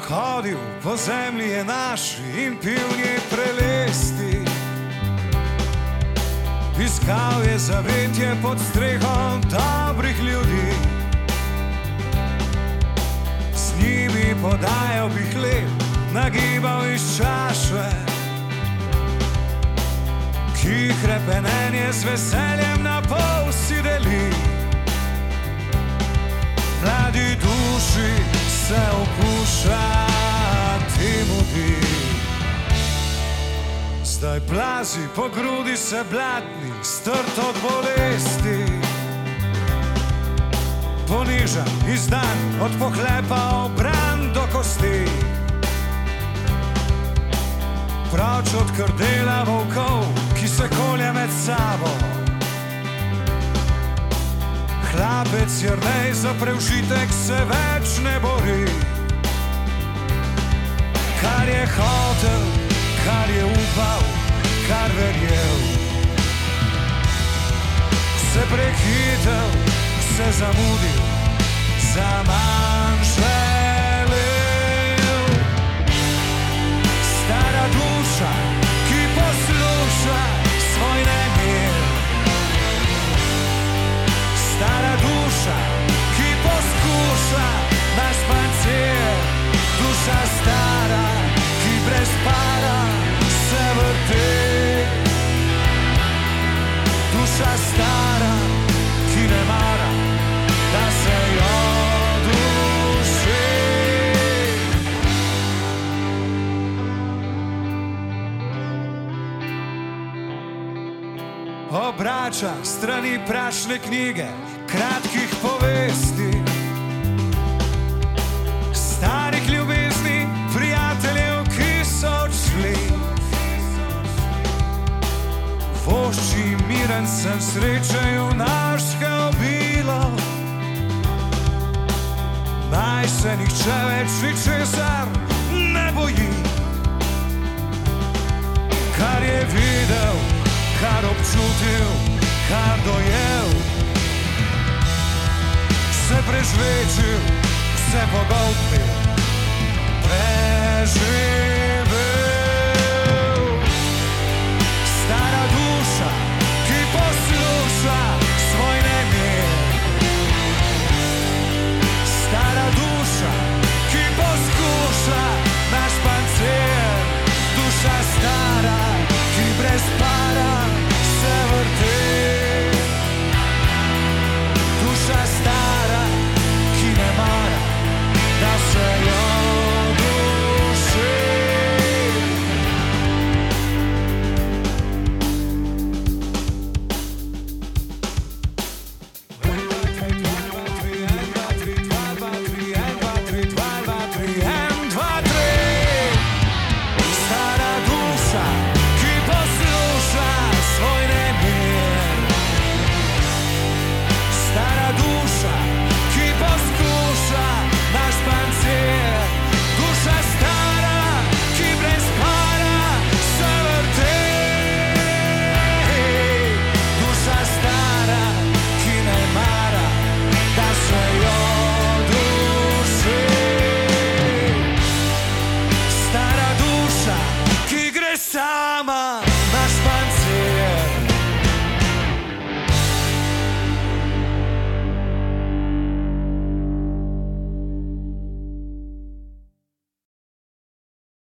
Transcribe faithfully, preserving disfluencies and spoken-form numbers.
Hodil po zemlji je naši in pil njej prelesti. Iskal je zavetje pod strehom dobrih ljudi. Z njimi podajal bi hleb, nagibal iz čaše, ki hrepenenje z veseljem na pol si deli. Mladi duši se opušča ti mudi. Zdaj plazi po grudi se blatni, strt od bolesti. Ponižan, izdan, od pohlepa obran do kosti. Proč od krdela volkov, ki se kolje med sabo. Hlapec Jernej za preužitek se več ne bori. Kar je hotel, kar je upal, kar verjel, se prehitel, se zamudil, za manj želel. Stara duša, ki posluša svoj nemir. Stara duša, ki poskuša naš pancir. Duša stara, ki brez para se vrti. Duša stara, ki ne mara, da se jo duši. Obrača strani prašne knjige, kratkih povesti, starih ljubezni, prijateljev, ki so odšli. Vošči miren sem sreče junaške obilo, naj se nihče več ničesar ne boji. Kar je videl, kar občutil, kar dojel, se prežvečil, se pogoltnil, preživel.